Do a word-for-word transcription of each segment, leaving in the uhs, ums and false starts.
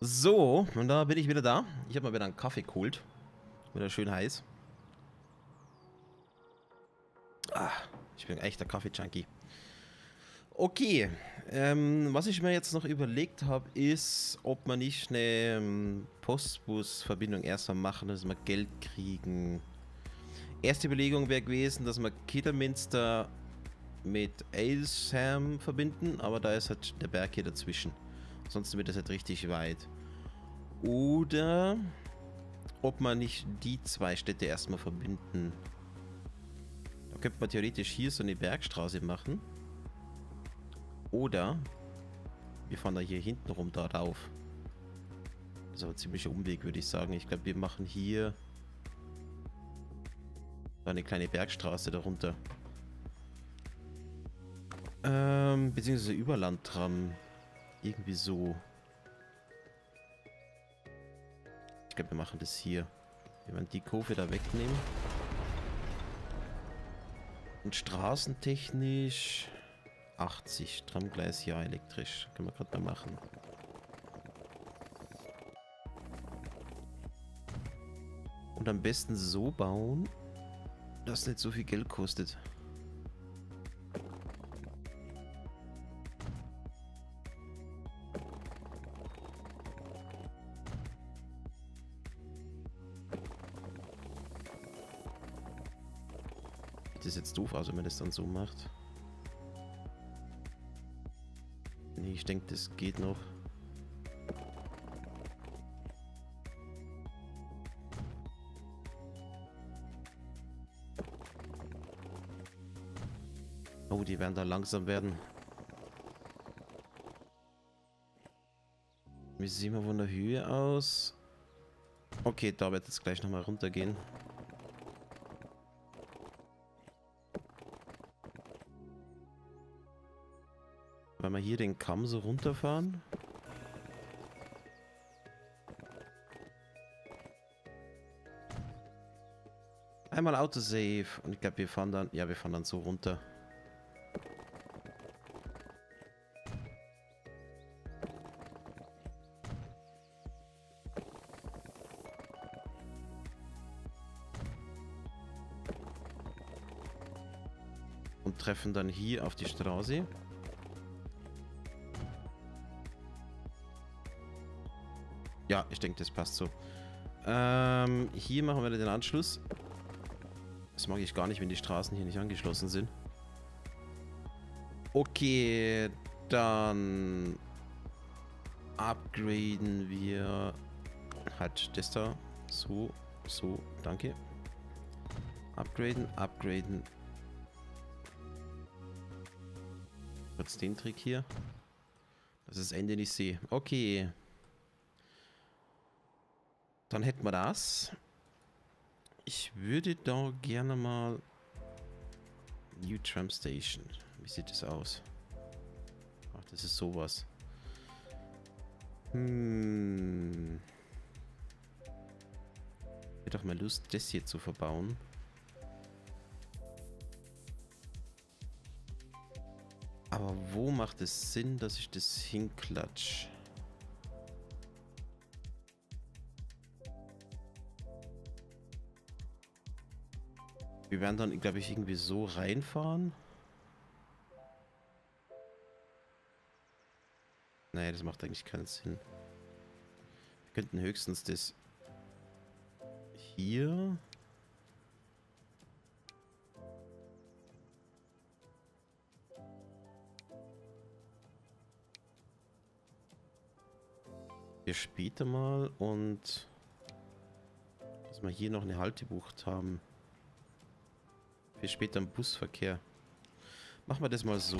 So, und da bin ich wieder da. Ich habe mal wieder einen Kaffee geholt. Wieder schön heiß. Ah, ich bin ein echter Kaffee-Junkie. Okay, ähm, was ich mir jetzt noch überlegt habe, ist, ob man nicht eine ähm, Postbus-Verbindung erstmal machen, dass wir Geld kriegen. Erste Überlegung wäre gewesen, dass wir Kidderminster mit Aylesham verbinden, aber da ist halt der Berg hier dazwischen. Sonst wird das halt richtig weit. Oder ob man nicht die zwei Städte erstmal verbinden. Da könnte man theoretisch hier so eine Bergstraße machen. Oder wir fahren da hier hinten rum da rauf. Das ist aber ein ziemlicher Umweg, würde ich sagen. Ich glaube, wir machen hier eine kleine Bergstraße darunter. Ähm, beziehungsweise Überlandtram. Irgendwie so. Ich glaube, wir machen das hier. Wir werden die Kurve da wegnehmen. Und straßentechnisch achtzig. Tramgleis, ja, elektrisch. Können wir gerade mal machen. Und am besten so bauen, dass es nicht so viel Geld kostet. Das ist jetzt doof aus, wenn man das dann so macht. Nee, ich denke, das geht noch. Oh, die werden da langsam werden. Wie sehen wir von der Höhe aus? Okay, da wird es gleich nochmal runtergehen. Wenn wir hier den Kamm so runterfahren. Einmal Autosave. Und ich glaube, wir fahren dann... Ja, wir fahren dann so runter. Und treffen dann hier auf die Straße. Ja, ich denke, das passt so. Ähm, hier machen wir den Anschluss. Das mag ich gar nicht, wenn die Straßen hier nicht angeschlossen sind. Okay, dann upgraden wir halt das da. So, so, danke. Upgraden, upgraden. Kurz den Trick hier. Dass ich das Ende nicht sehe. Okay. Dann hätten wir das. Ich würde da gerne mal... New Tram Station. Wie sieht das aus? Ach, das ist sowas. Hm. Ich hätte doch mal Lust, das hier zu verbauen. Aber wo macht es Sinn, dass ich das hinklatsche? Wir werden dann, glaube ich, irgendwie so reinfahren. Naja, das macht eigentlich keinen Sinn. Wir könnten höchstens das hier. Hier später mal und dass wir hier noch eine Haltebucht haben. Für später im Busverkehr. Machen wir das mal so.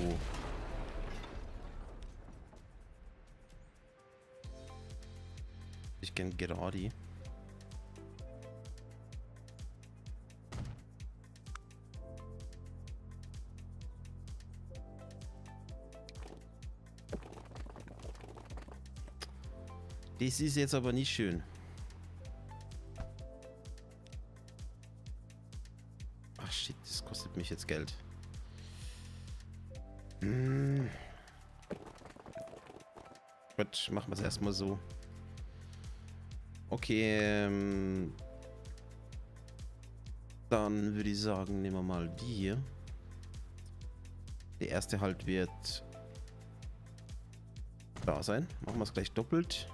Ich gern gerade. Das ist jetzt aber nicht schön. Ach shit, das kostet mich jetzt Geld. Hm. Gut, machen wir es erstmal so. Okay, ähm, dann würde ich sagen, nehmen wir mal die hier. Der erste Halt wird da sein. Machen wir es gleich doppelt.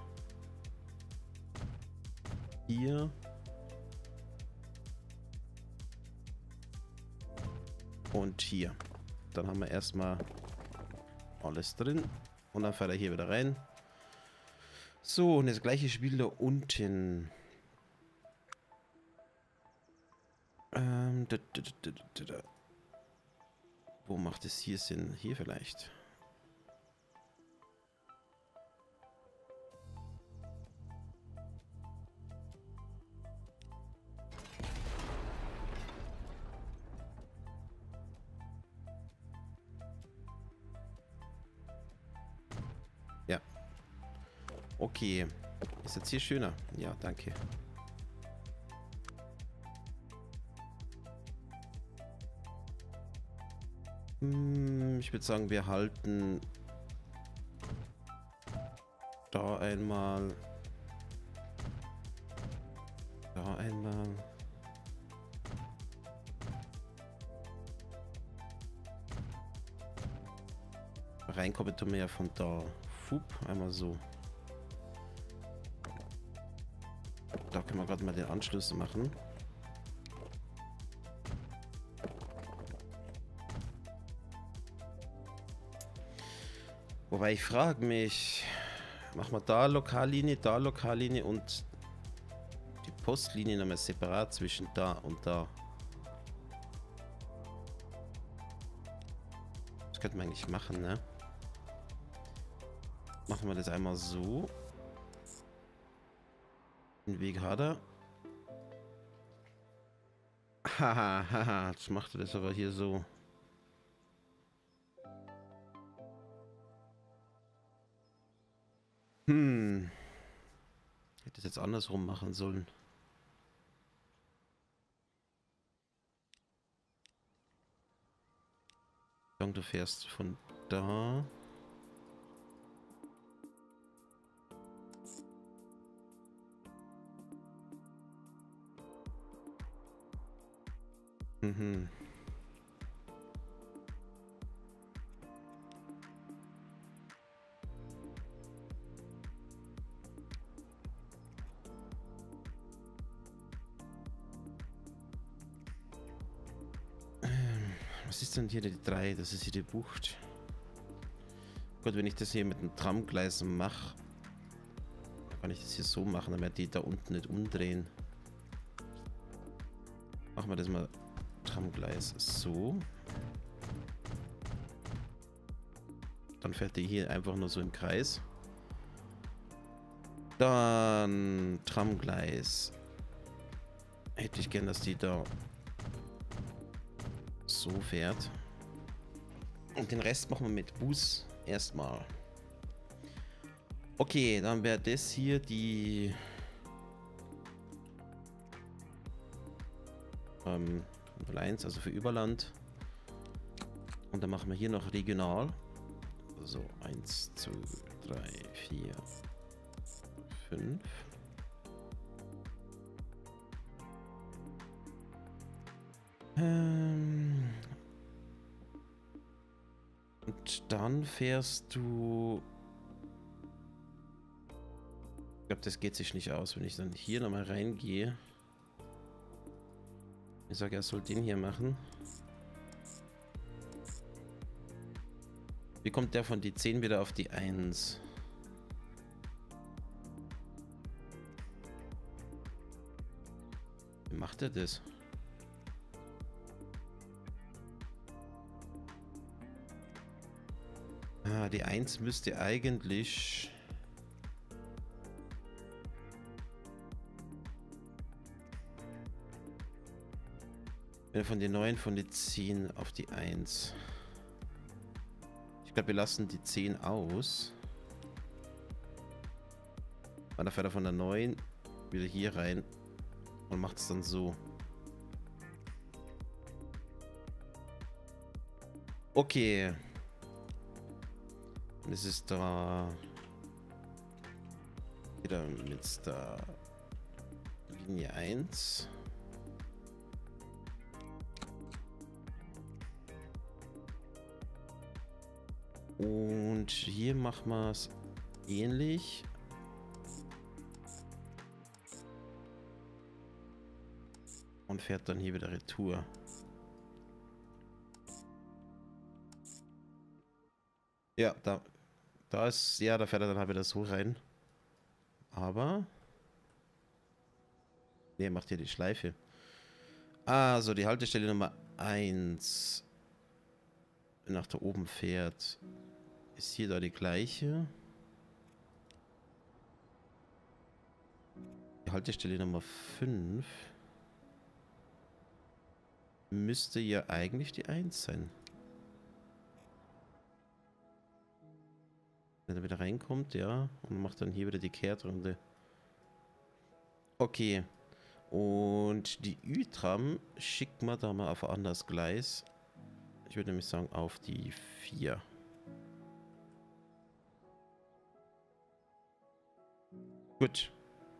Hier. Und hier. Dann haben wir erstmal alles drin. Und dann fährt er hier wieder rein. So, und das gleiche Spiel da unten. Ähm, da, da, da, da, da. Wo macht es hier Sinn? Hier vielleicht. Ja. Okay. Ist jetzt hier schöner? Ja, danke. Hm, ich würde sagen, wir halten da einmal. Da einmal. Reinkommen tun wir ja von da. Fup, einmal so. Da können wir gerade mal den Anschluss machen. Wobei ich frage mich, machen wir da Lokallinie, da Lokallinie und die Postlinie nochmal separat zwischen da und da. Das könnte man eigentlich machen, ne? Machen wir das einmal so. Den Weg hat er. Haha, haha, jetzt macht er das aber hier so. Hm. Ich hätte es jetzt andersrum machen sollen. Du fährst von da. Mhm. Was ist denn hier die drei? Das ist hier die Bucht. Gut, wenn ich das hier mit dem Tramgleis mache, kann ich das hier so machen, damit die da unten nicht umdrehen. Machen wir das mal Tramgleis so. Dann fährt die hier einfach nur so im Kreis. Dann Tramgleis. Hätte ich gern, dass die da so fährt. Und den Rest machen wir mit Bus erstmal. Okay, dann wäre das hier die ähm, null eins, also für Überland. Und dann machen wir hier noch regional. So, eins, zwei, drei, vier, fünf. Ähm Und dann fährst du. Ich glaube, das geht sich nicht aus, wenn ich dann hier nochmal reingehe. Ich sage, er soll den hier machen. Wie kommt der von die zehn wieder auf die eins? Wie macht er das? Ah, die eins müsste eigentlich... Wenn von den neun von die zehn auf die eins. Ich glaube, wir lassen die zehn aus. Und dann fährt er von der neun wieder hier rein und macht es dann so. Okay. Und es ist da wieder mit da Linie eins. Und hier machen wir es ähnlich. Und fährt dann hier wieder Retour. Ja, da, da ist, ja, da fährt er dann halt wieder so rein. Aber, ne, macht hier die Schleife. Also, die Haltestelle Nummer eins nach da oben fährt, ist hier da die gleiche. Die Haltestelle Nummer fünf müsste ja eigentlich die eins sein. Wenn er wieder reinkommt, ja, und macht dann hier wieder die Kehrtrunde. Okay. Und die Ü-Tram schickt man da mal auf ein anderes Gleis. Ich würde nämlich sagen auf die vier. Gut.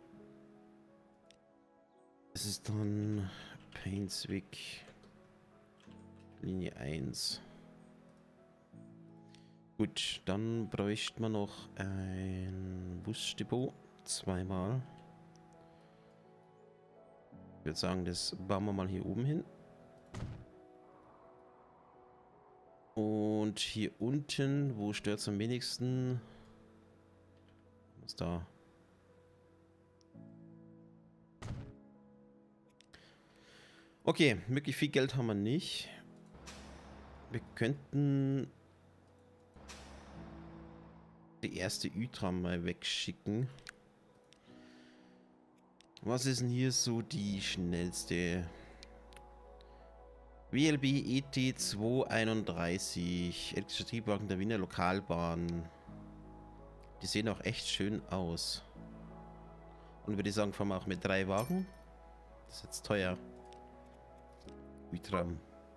Es ist dann Painswick Linie eins. Gut, dann bräuchte man noch ein Busdepot. Zweimal. Ich würde sagen, das bauen wir mal hier oben hin. Und hier unten, wo stört es am wenigsten? Was ist da? Okay, wirklich viel Geld haben wir nicht. Wir könnten die erste Ü-Tram mal wegschicken. Was ist denn hier so die schnellste? W L B E T zweihunderteinunddreißig, elektrischer Triebwagen der Wiener Lokalbahn. Die sehen auch echt schön aus. Und würde ich sagen, fahren wir auch mit drei Wagen. Das ist jetzt teuer. Ü-Tram.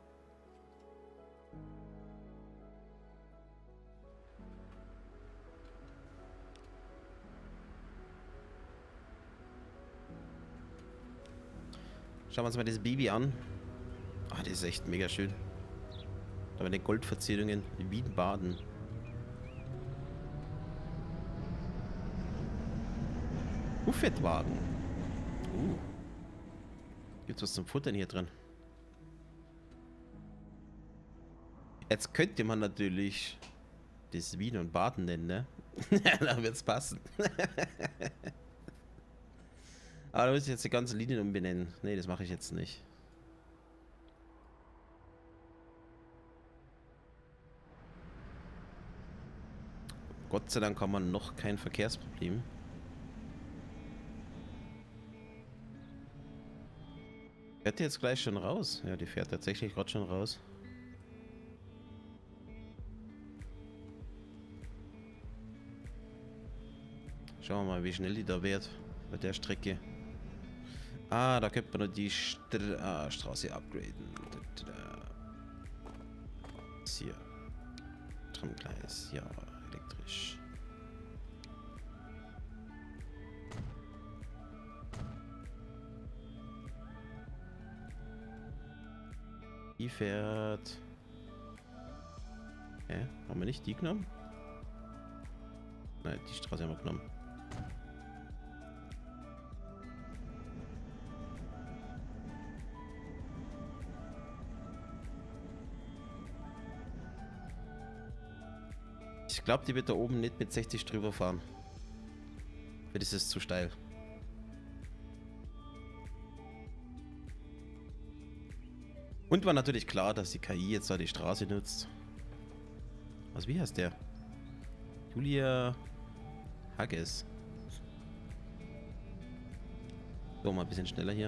Schauen wir uns mal das Baby an. Ah, das ist echt mega schön. Da mit den Goldverzierungen in Wien-Baden. Buffetwagen. Uh. Gibt's was zum Futtern hier drin? Jetzt könnte man natürlich das Wien und Baden nennen, ne? Da wird's passen. Aber da muss ich jetzt die ganze Linie umbenennen. Ne, das mache ich jetzt nicht. Gott sei Dank haben wir noch kein Verkehrsproblem. Fährt die jetzt gleich schon raus? Ja, die fährt tatsächlich gerade schon raus. Schauen wir mal, wie schnell die da wird bei der Strecke. Ah, da könnte man noch die Stra ah, Straße upgraden. Hier. Tramgleis, ja, elektrisch. Die fährt... Hä? Haben wir nicht die genommen? Nein, die Straße haben wir genommen. Ich glaube, die wird da oben nicht mit sechzig drüber fahren. Für das ist zu steil. Und war natürlich klar, dass die K I jetzt da die Straße nutzt. Was, wie heißt der? Julia Hagges. So, mal ein bisschen schneller hier.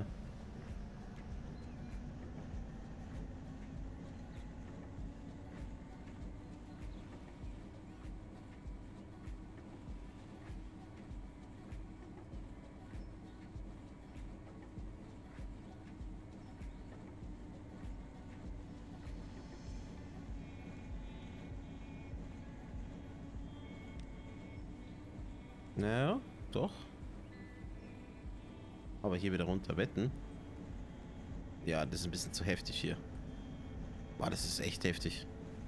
Naja, doch. Aber hier wieder runter wetten. Ja, das ist ein bisschen zu heftig hier. Boah, das ist echt heftig.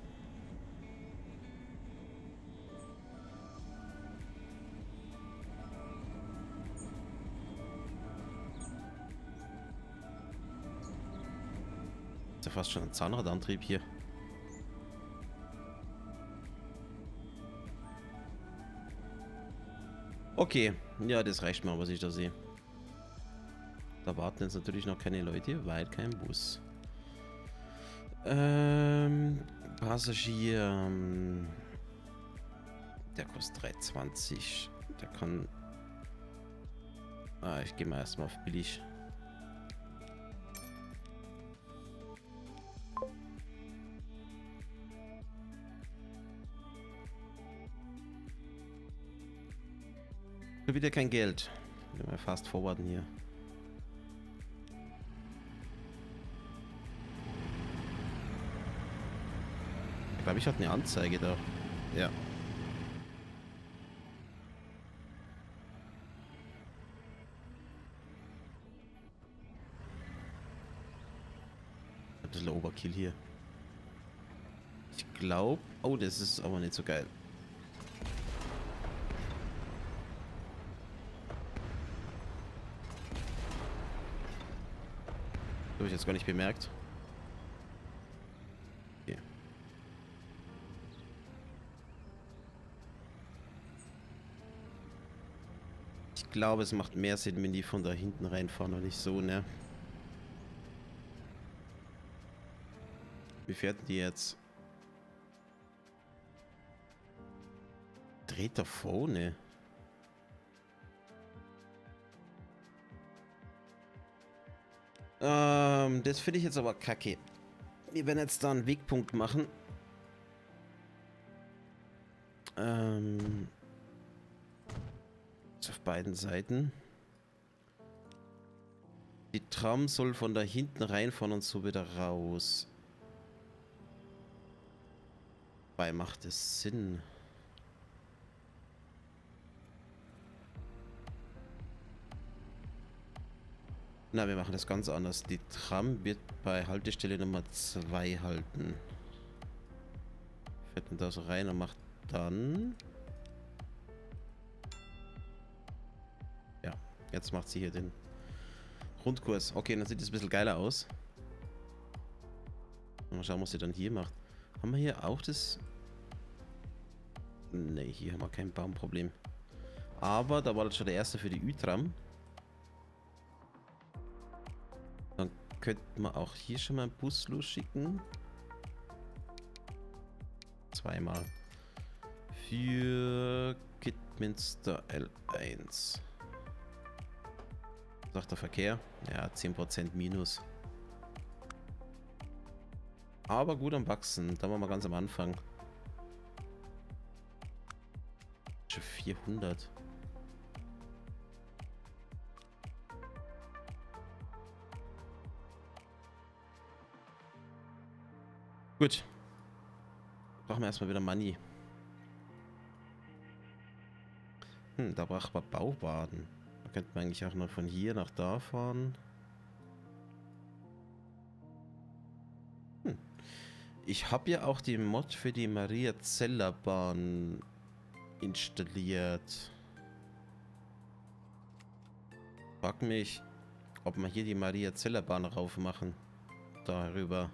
Ist ja fast schon ein Zahnradantrieb hier. Okay, ja, das reicht mal, was ich da sehe. Da warten jetzt natürlich noch keine Leute, weil kein Bus. Ähm, Passagier. ähm, Der kostet drei zwanzig. Der kann. Ah, ich gehe mal erstmal auf billig. Wieder kein Geld. Wir mal fast forwarden hier. Ich glaube, ich hatte eine Anzeige da. Ja. Ein bisschen Overkill hier. Ich glaube. Oh, das ist aber nicht so geil. Habe ich jetzt gar nicht bemerkt. Okay. Ich glaube, es macht mehr Sinn, wenn die von da hinten reinfahren und nicht so, ne? Wie fährt die jetzt? Dreht da vorne. Ähm, das finde ich jetzt aber kacke. Wir werden jetzt da einen Wegpunkt machen. Ähm. Auf beiden Seiten. Die Tram soll von da hinten reinfahren und so wieder raus. Dabei macht es Sinn. Na, wir machen das ganz anders. Die Tram wird bei Haltestelle Nummer zwei halten. Fährt dann da so rein und macht dann... Ja, jetzt macht sie hier den Rundkurs. Okay, dann sieht es ein bisschen geiler aus. Mal schauen, was sie dann hier macht. Haben wir hier auch das... Ne, hier haben wir kein Baumproblem. Aber da war das schon der erste für die Ü-Tram. Dann könnte man auch hier schon mal einen Bus losschicken. Zweimal. Für Kidminster L eins. Sagt der Verkehr. Ja, zehn Prozent minus. Aber gut am Wachsen. Da waren wir ganz am Anfang. Schon vierhundert. Gut. Brauchen wir erstmal wieder Money. Hm, da braucht man Bauwagen. Da könnte man eigentlich auch noch von hier nach da fahren. Hm. Ich habe ja auch die Mod für die Maria-Zeller-Bahn installiert. Frag mich, ob wir hier die Maria-Zeller-Bahn rauf machen. Darüber.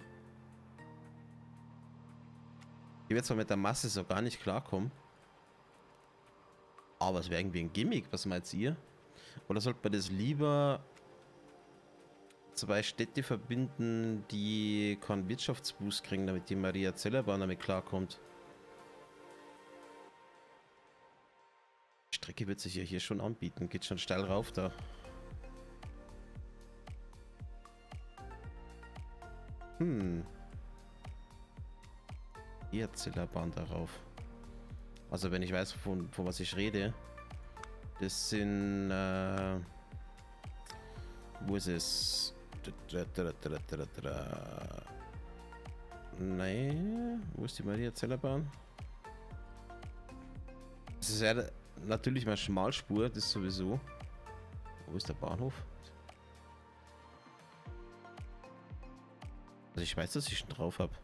Ich werde zwar mit der Masse so gar nicht klarkommen. Aber es wäre irgendwie ein Gimmick, was meint ihr? Oder sollte man das lieber zwei Städte verbinden, die keinen Wirtschaftsboost kriegen, damit die Maria-Zeller-Bahn damit klarkommt? Die Strecke wird sich ja hier schon anbieten. Geht schon steil rauf da. Hm. Maria-Zeller-Bahn darauf. Also wenn ich weiß, von, von was ich rede. Das sind... Äh, wo ist es? Nein. Wo ist die Maria-Zeller-Bahn? Das ist ja natürlich mal Schmalspur, das sowieso. Wo ist der Bahnhof? Also ich weiß, dass ich schon drauf habe.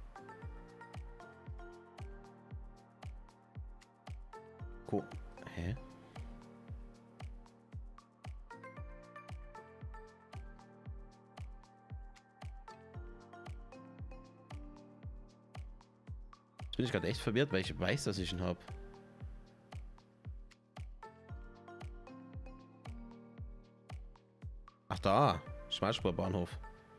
Cool. Hä? Jetzt bin ich gerade echt verwirrt, weil ich weiß, dass ich ihn habe. Ach da, Schmalspurbahnhof.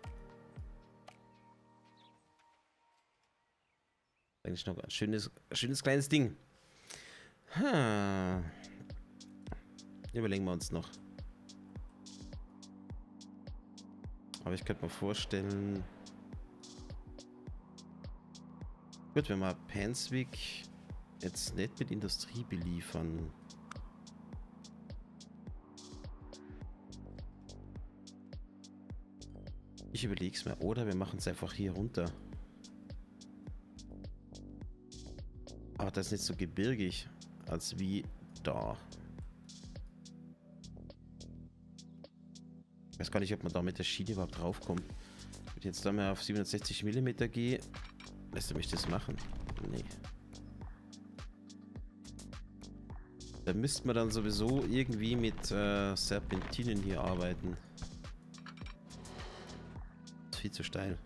Eigentlich noch ein schönes, schönes kleines Ding. Hm. Überlegen wir uns noch. Aber ich könnte mir vorstellen... Gut, wenn wir Panswick jetzt nicht mit Industrie beliefern. Ich überlege es mir. Oder wir machen es einfach hier runter. Aber das ist nicht so gebirgig, als wie da. Ich weiß gar nicht, ob man da mit der Schiene überhaupt draufkommt. Wenn ich jetzt da mal auf siebenundsechzig Millimeter gehe, lässt du mich das machen? Nee. Da müsste man dann sowieso irgendwie mit äh, Serpentinen hier arbeiten. Das ist viel zu steil.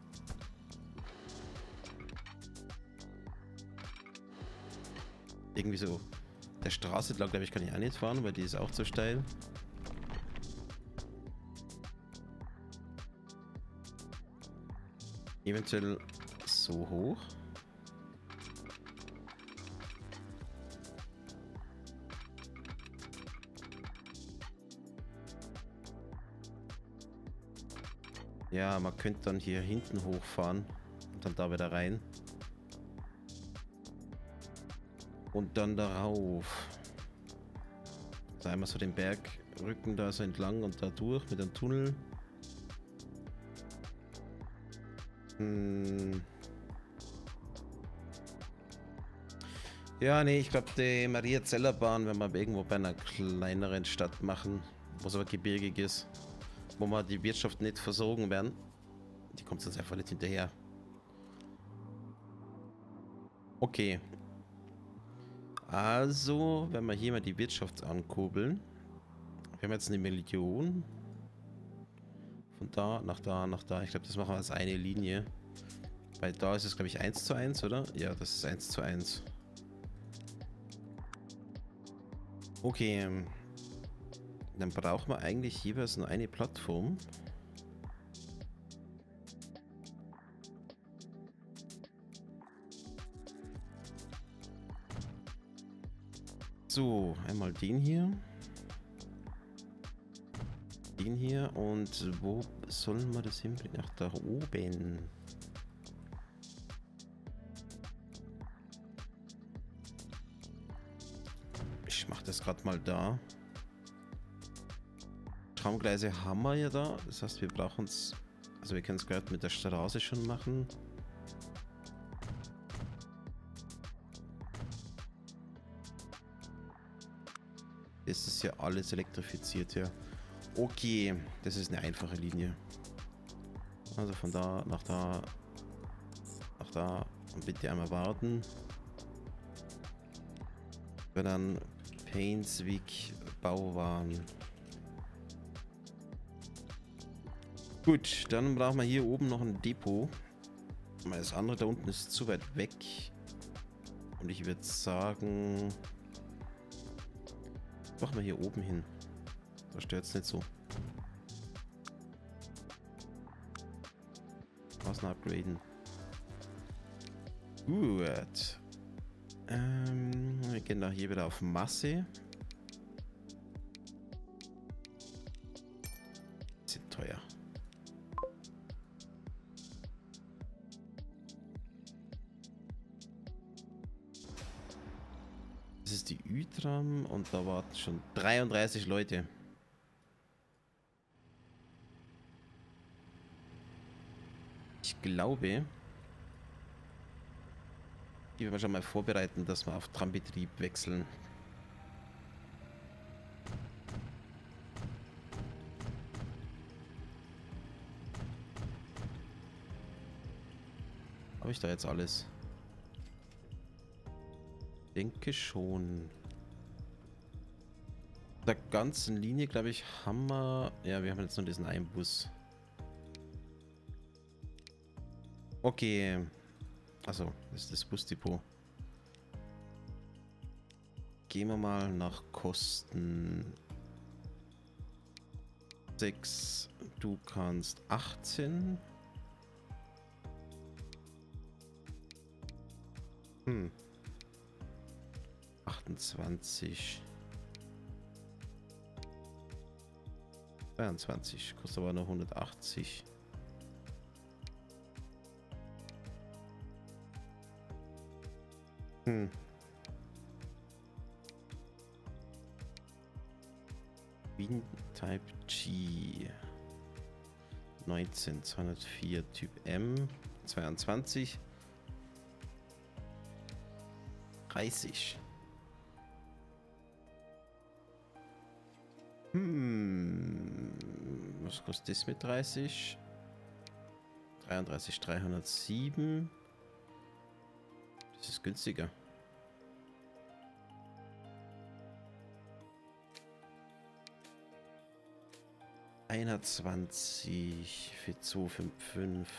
Irgendwie so. Der Straße entlang, glaube ich, kann ich auch nicht fahren, weil die ist auch zu steil. Eventuell so hoch. Ja, man könnte dann hier hinten hochfahren und dann da wieder rein. Und dann darauf. Da einmal so den Bergrücken da so entlang und da durch mit dem Tunnel. Hm. Ja, nee, ich glaube, die Maria-Zeller-Bahn, wenn wir irgendwo bei einer kleineren Stadt machen, wo es aber gebirgig ist, wo wir die Wirtschaft nicht versorgen werden, die kommt uns einfach nicht hinterher. Okay. Also, wenn wir hier mal die Wirtschaft ankurbeln, wir haben jetzt eine Million. Von da nach da nach da. Ich glaube, das machen wir als eine Linie. Weil da ist es, glaube ich, eins zu eins, oder? Ja, das ist eins zu eins. Okay. Dann brauchen wir eigentlich jeweils nur eine Plattform. So, einmal den hier. Den hier. Und wo sollen wir das hinbringen? Ach, da oben. Ich mache das gerade mal da. Traumgleise haben wir ja da. Das heißt, wir brauchen es... Also wir können es gerade mit der Straße schon machen. Ist das ja alles elektrifiziert, ja. Okay, das ist eine einfache Linie. Also von da nach da, nach da und bitte einmal warten. Wir dann Panswick Bauwaren. Gut, dann brauchen wir hier oben noch ein Depot. Weil das andere da unten ist zu weit weg. Und ich würde sagen... Machen wir hier oben hin. Da stört es nicht so. Außen upgraden. Gut. Ähm, wir gehen da hier wieder auf Masse. Sind teuer. Das ist die Ü-Tram und da warten schon dreiunddreißig Leute. Ich glaube, die werden wir schon mal vorbereiten, dass wir auf Trambetrieb wechseln. Habe ich da jetzt alles? Denke schon. Der ganzen Linie, glaube ich, haben wir... Ja, wir haben jetzt nur diesen einen Bus. Okay. Also, das ist das Busdepot. Gehen wir mal nach Kosten. sechs. Du kannst achtzehn. Hm. achtundzwanzig. zweiundzwanzig. Kostet aber nur hundertachtzig. Hm. Wien Type G. neunzehn, zweihundertvier Typ M. zweiundzwanzig. dreißig. Hm. Was kostet das mit dreißig? dreiunddreißig, dreihundertsieben. Das ist günstiger. einundzwanzig für zweihundertfünfundfünfzig.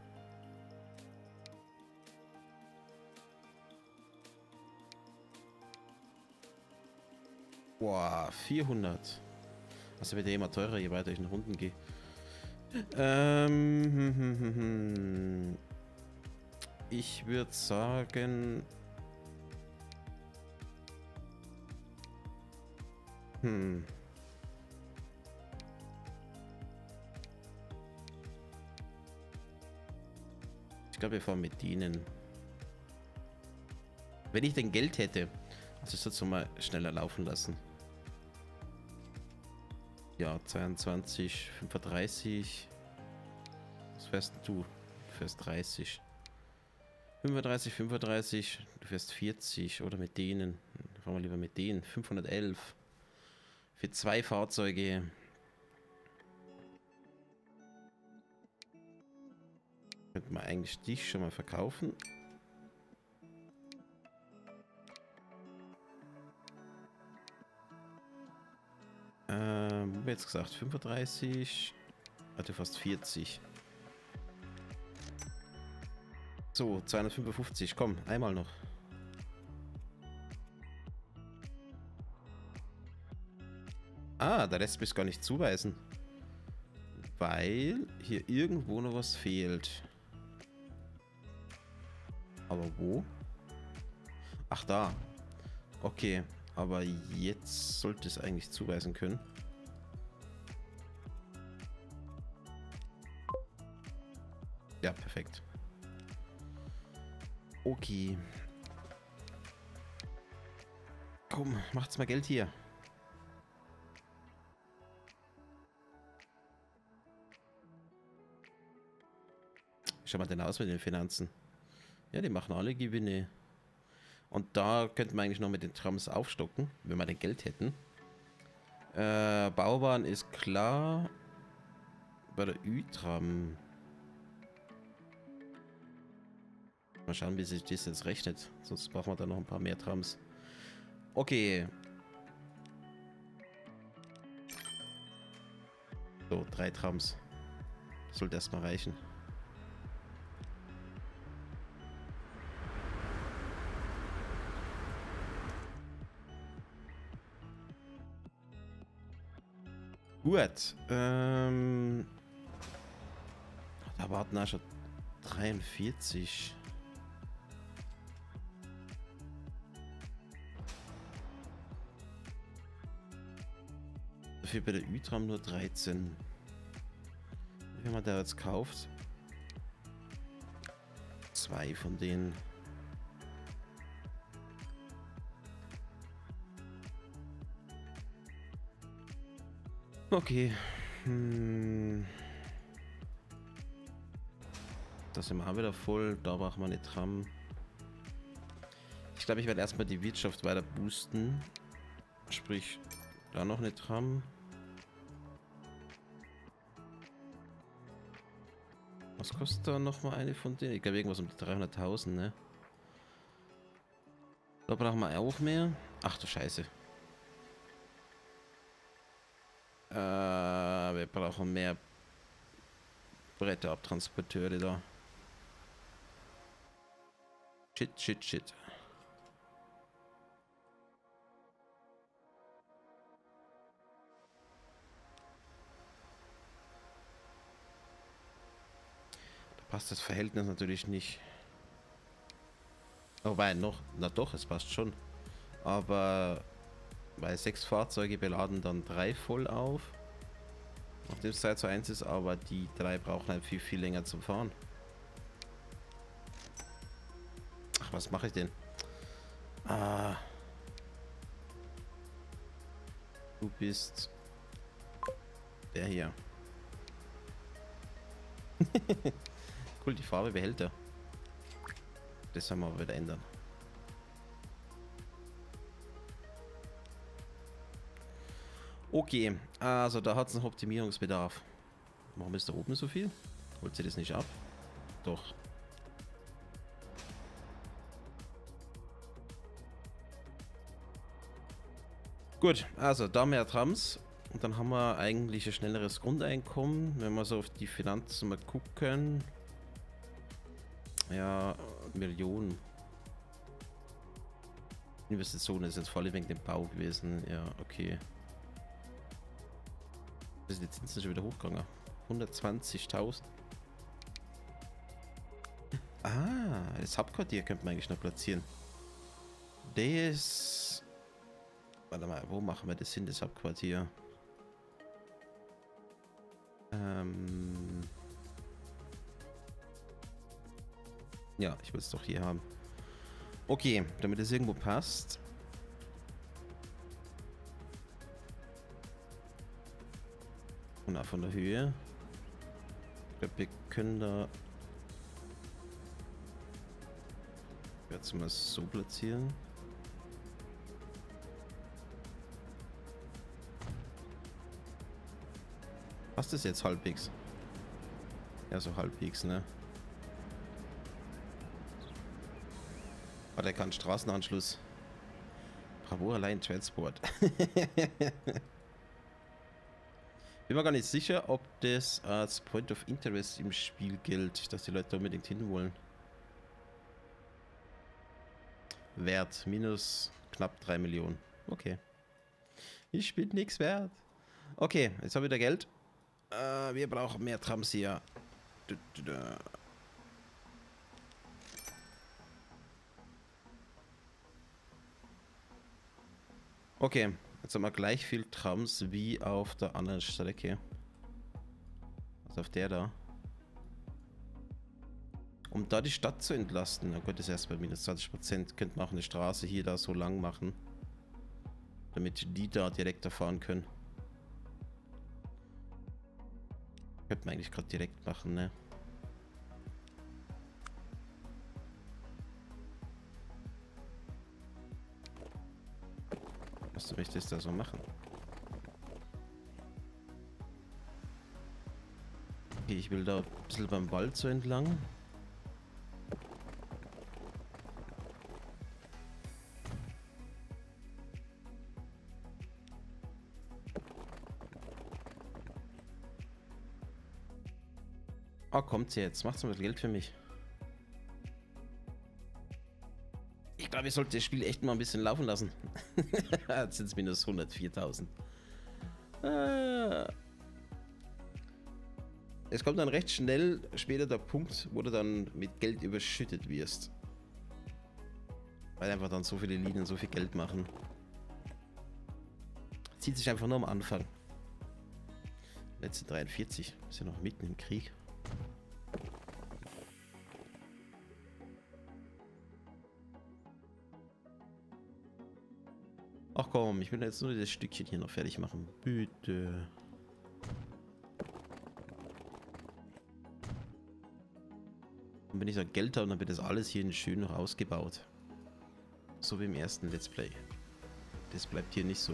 Boah, vierhundert. Also wird ja immer teurer, je weiter ich in Runden gehe. Ähm, hm, hm, hm, hm. Ich würde sagen... Hm. Ich glaube, wir fahren mit denen. Wenn ich denn Geld hätte, also ich sollte es mal schneller laufen lassen. Ja, zweiundzwanzig, fünfunddreißig. Was fährst du? Du fährst dreißig. fünfunddreißig, fünfunddreißig. Du fährst vierzig. Oder mit denen. Fahren wir lieber mit denen. fünfhundertelf. Für zwei Fahrzeuge. Könnte man eigentlich dich schon mal verkaufen. Ähm, wo haben wir jetzt gesagt? fünfunddreißig. Hatte fast vierzig. So, zweihundertfünfundfünfzig. Komm, einmal noch. Ah, der lässt mich gar nicht zuweisen. Weil hier irgendwo noch was fehlt. Aber wo? Ach, da. Okay, aber jetzt sollte es eigentlich zuweisen können. Ja, perfekt. Okay. Komm, macht's mal Geld hier. Schau mal denn aus mit den Finanzen. Ja, die machen alle Gewinne. Und da könnten wir eigentlich noch mit den Trams aufstocken, wenn wir denn Geld hätten. Äh, Baubahn ist klar. Bei der Ü-Tram. Mal schauen, wie sich das jetzt rechnet. Sonst brauchen wir da noch ein paar mehr Trams. Okay. So, drei Trams. Sollte erstmal reichen. Gut. Ähm, da warten auch schon dreiundvierzig. Dafür bei der Ü-Tram nur dreizehn. Wenn man da jetzt kauft. Zwei von denen. Okay. Hm. Da sind wir auch wieder voll. Da brauchen wir eine Tram. Ich glaube, ich werde erstmal die Wirtschaft weiter boosten. Sprich, da noch eine Tram. Was kostet da nochmal eine von denen? Ich glaube irgendwas um die dreihunderttausend, ne? Da brauchen wir auch mehr. Ach du Scheiße. Äh, wir brauchen mehr Bretterabtransporteure da. Shit, shit, shit. Da passt das Verhältnis natürlich nicht. Wobei, noch, na doch, es passt schon. Aber bei sechs Fahrzeuge beladen dann drei voll auf. Nachdem es zwei zu eins ist, aber die drei brauchen halt viel, viel länger zum Fahren. Ach, was mache ich denn? Ah. Du bist der hier. Cool, die Farbe behält er. Das sollen wir aber wieder ändern. Okay, also da hat es noch Optimierungsbedarf. Warum ist da oben so viel? Holt sie das nicht ab? Doch. Gut, also da mehr Trams. Und dann haben wir eigentlich ein schnelleres Grundeinkommen. Wenn wir so auf die Finanzen mal gucken. Ja, Millionen. Investitionen ist jetzt vor allem wegen dem Bau gewesen. Ja, okay. Das sind die Zinsen schon wieder hochgegangen. hundertzwanzigtausend. Ah, das Hauptquartier könnte man eigentlich noch platzieren. Das... Warte mal, wo machen wir das hin, das Hauptquartier? Ähm... Ja, ich will es doch hier haben. Okay, damit es irgendwo passt. Und auch von der Höhe. Ich glaube, wir können da jetzt mal so platzieren. Passt das jetzt halbwegs? Ja, so halbwegs, ne? Ah, der kann Straßenanschluss. Bravo allein Transport. Bin mir gar nicht sicher, ob das als Point of Interest im Spiel gilt, dass die Leute unbedingt hinwollen. Wert minus knapp drei Millionen. Okay. Ich bin nichts wert. Okay, jetzt haben wir wieder Geld. Äh, wir brauchen mehr Trams hier. Du, du, du. Okay, jetzt haben wir gleich viel Trams wie auf der anderen Strecke. Also auf der da. Um da die Stadt zu entlasten, na gut, das ist erst bei minus zwanzig Prozent, könnte man auch eine Straße hier da so lang machen. Damit die da direkter fahren können. Könnte man eigentlich gerade direkt machen, ne? Was möchtest du da so machen? Okay, ich will da ein bisschen beim Wald so entlang. Oh, kommt sie jetzt? Macht's mal Geld für mich. Ich glaube, ich sollte das Spiel echt mal ein bisschen laufen lassen. Jetzt sind es minus hundertviertausend. Ah. Es kommt dann recht schnell später der Punkt, wo du dann mit Geld überschüttet wirst. Weil einfach dann so viele Linien so viel Geld machen. Zieht sich einfach nur am Anfang. Letzte dreiundvierzig. Ist ja noch mitten im Krieg. Ach komm, ich will jetzt nur das Stückchen hier noch fertig machen. Bitte. Und wenn ich so Geld habe, dann wird das alles hier schön noch ausgebaut. So wie im ersten Let's Play. Das bleibt hier nicht so.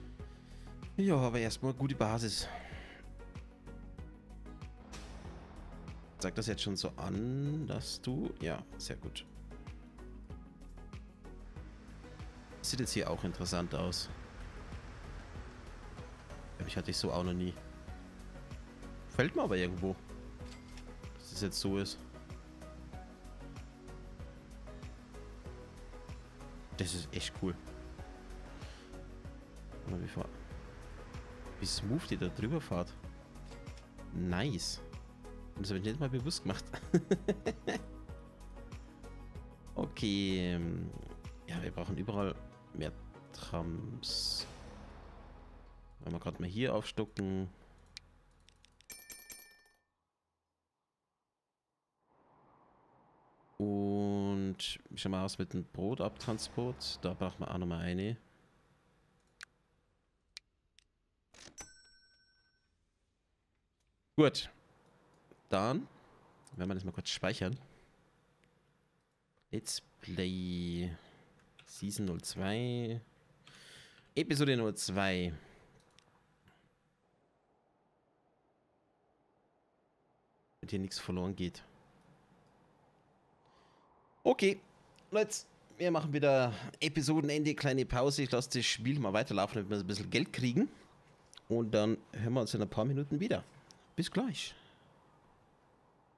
Ja, aber erstmal gute Basis. Zeigt das jetzt schon so an, dass du... Ja, sehr gut. Sieht jetzt hier auch interessant aus. Ich hatte ich so auch noch nie. Fällt mir aber irgendwo, dass das jetzt so ist. Das ist echt cool. Wie, fahr wie smooth die da drüber fahrt. Nice. Das habe ich nicht mal bewusst gemacht. Okay. Ja, wir brauchen überall mehr Trams. Wollen wir gerade mal hier aufstocken. Und wie schauen wir aus mit dem Brotabtransport? Da braucht man auch nochmal eine. Gut. Dann werden wir das mal kurz speichern. Let's Play Season null zwei. Episode null zwei. Damit hier nichts verloren geht. Okay, Leute, wir machen wieder Episodenende, kleine Pause. Ich lasse das Spiel mal weiterlaufen, damit wir ein bisschen Geld kriegen. Und dann hören wir uns in ein paar Minuten wieder. Bis gleich.